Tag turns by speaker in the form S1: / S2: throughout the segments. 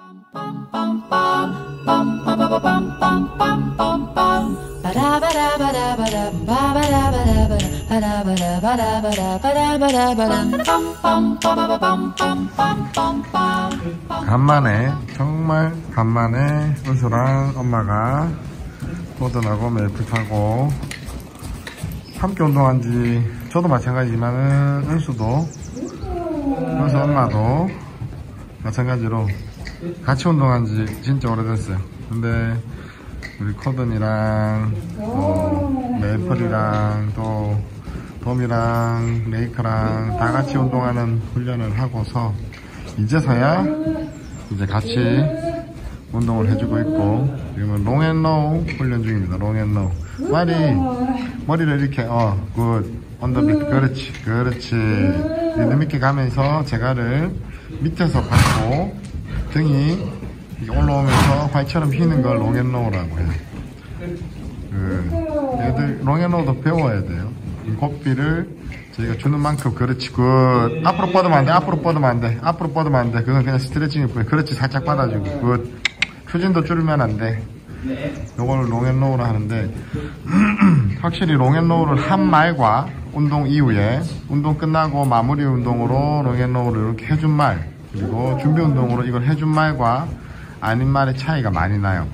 S1: 간만에, 정말 간만에 은수랑 엄마가 코든하고 메이플 타고 함께 운동한지, 저도 마찬가지지만은 은수 엄마도 마찬가지로 같이 운동한지 진짜 오래됐어요. 근데 우리 코든이랑 또 메이플이랑 또 돔이랑 레이크랑 다 같이 운동하는 훈련을 하고서 이제서야 이제 같이 운동을 해주고 있고, 지금은 롱앤로우 훈련 중입니다. 롱앤로우. 머리를 이렇게 굿 언더빗, 그렇지 리듬 있게 가면서 제가를 밑에서 받고 등이 올라오면서 활처럼 휘는 걸 롱앤로우라고 해요. 얘들 롱앤로우도 배워야 돼요. 고삐를 저희가 주는 만큼, 그렇지, 굿. 앞으로 뻗으면 안 돼. 그건 그냥 스트레칭일 뿐이야. 그렇지, 살짝 받아주고, 굿. 추진도 줄이면 안 돼. 요걸 롱앤로우로 하는데, 확실히 롱앤로우를 한 말과 운동 이후에, 운동 끝나고 마무리 운동으로 롱앤로우를 이렇게 해준 말, 그리고 준비 운동으로 이걸 해준 말과 아닌 말의 차이가 많이 나요.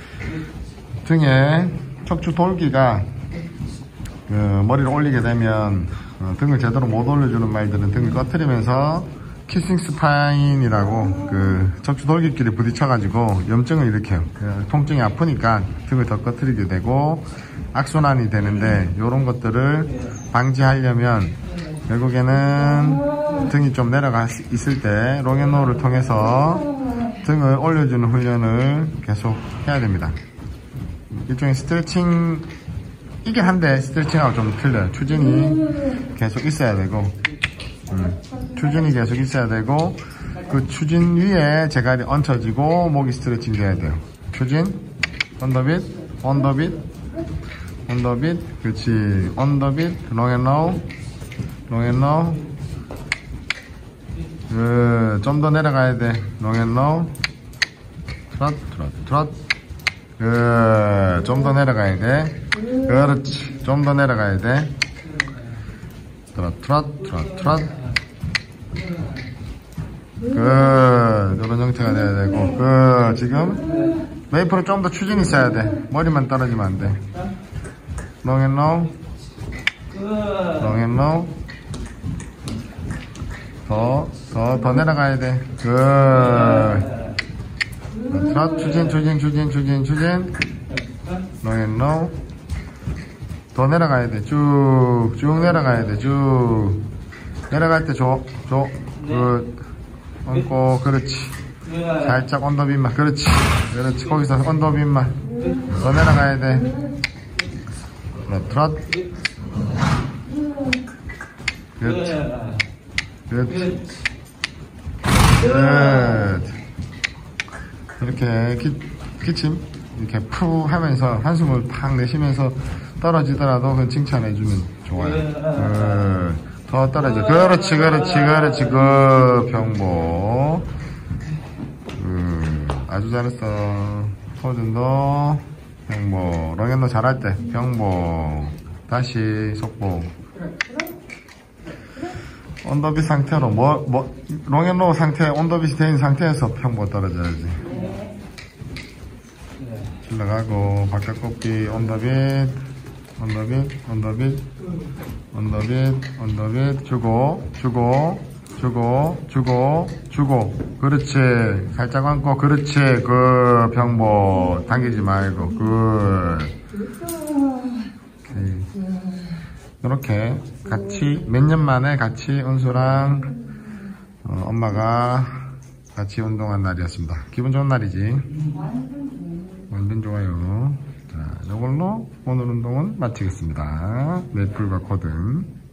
S1: 등에 척추 돌기가 머리를 올리게 되면 등을 제대로 못 올려주는 말들은 등을 꺼트리면서 키싱 스파인이라고 척추 돌기끼리 부딪혀가지고 염증을 일으켜요. 통증이 아프니까 등을 더 꺼트리게 되고 악순환이 되는데, 이런 것들을 방지하려면 결국에는 등이 좀 내려가 있을 때 롱앤로우를 통해서 등을 올려주는 훈련을 계속 해야 됩니다. 일종의 스트레칭 이긴 한데 스트레칭하고 좀 틀려요. 추진이 계속 있어야 되고, 그 추진 위에 제갈이 얹혀지고 목이 스트레칭 돼야 돼요. 추진, 언더빗, 그렇지, 언더빗, 롱앤로우, 좀 더 내려가야 돼. 롱앤로우, 트롯, 좀 더 내려가야 돼. 그렇지, 좀 더 내려가야 돼. 트롯. 이런 형태가 돼야 되고, 지금 메이플은 좀 더 추진이 있어야 돼. 머리만 떨어지면 안 돼. 롱앤로우, 더 내려가야 돼. 트롯, 추진. 롱앤로우. 더 내려가야 돼. 쭉 내려가야 돼. 쭉 내려갈 때 얹고, 그렇지. 살짝 언더빗만, 그렇지. 거기서 언더빗만. 더 내려가야 돼. 트롯. 그렇지. 이렇게 기침 이렇게 푸 하면서 한숨을 팍 내쉬면서 떨어지더라도 그건 칭찬해주면 좋아요. 더 떨어져. 그렇지. 평보. 아주 잘했어. 코든도 평보. 롱앤로우 잘할 때 평보. 다시 속보. 언더빗 상태로 롱앤로우 상태, 언더빗이 된 상태에서 평보 떨어져야지. 올라가고, 바깥 꺾기, 언더빗, 주고, 그렇지. 살짝 얹고, 그렇지. 평보. 당기지 말고, 이렇게 같이, 몇 년 만에 같이 은수랑 엄마가 같이 운동한 날이었습니다. 기분 좋은 날이지. 완전 좋아요. 자, 이걸로 오늘 운동은 마치겠습니다. 메이플과 코든.